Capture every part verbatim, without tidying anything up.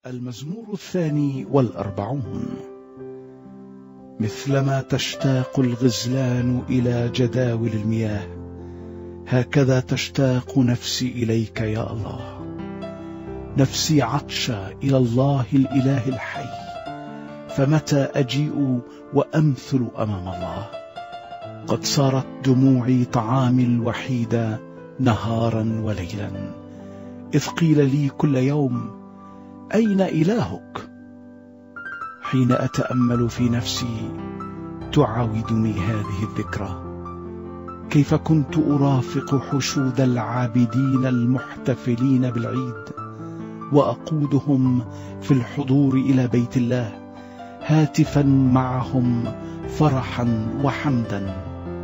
المزمور الثاني والأربعون. مثلما تشتاق الغزلان إلى جداول المياه، هكذا تشتاق نفسي إليك يا الله. نفسي عطشة إلى الله الإله الحي، فمتى أجيء وأمثل أمام الله؟ قد صارت دموعي طعامي الوحيد نهارا وليلا، إذ قيل لي كل يوم أين إلهك؟ حين أتأمل في نفسي تعاودني هذه الذكرى، كيف كنت أرافق حشود العابدين المحتفلين بالعيد، وأقودهم في الحضور إلى بيت الله، هاتفا معهم فرحا وحمدا.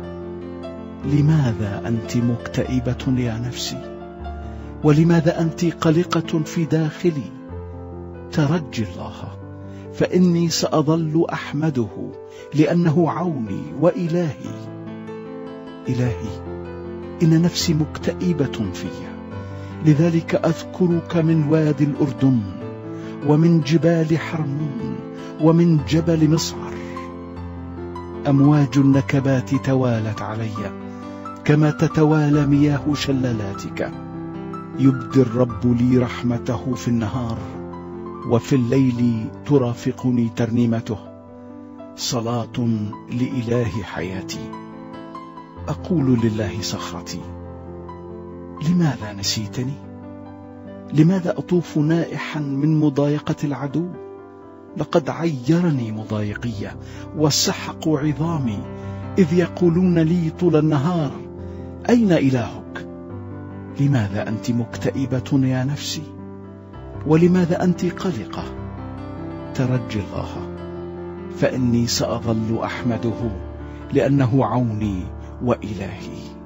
لماذا أنت مكتئبة يا نفسي؟ ولماذا أنت قلقة في داخلي؟ ترجي الله، فإني سأظل أحمده، لأنه عوني وإلهي. إلهي، إن نفسي مكتئبة في، لذلك أذكرك من وادي الأردن، ومن جبال حرمون، ومن جبل مصعر. أمواج النكبات توالت علي كما تتوالى مياه شلالاتك. يبدي الرب لي رحمته في النهار، وفي الليل ترافقني ترنيمته. صلاة لإله حياتي. أقول لله صخرتي: لماذا نسيتني؟ لماذا أطوف نائحا من مضايقة العدو؟ لقد عيرني مضايقية وسحقوا عظامي، إذ يقولون لي طول النهار: أين إلهك؟ لماذا أنت مكتئبة يا نفسي؟ ولماذا أنت قلقة؟ ترجي الله، فإني سأظل أحمده، لأنه عوني وإلهي.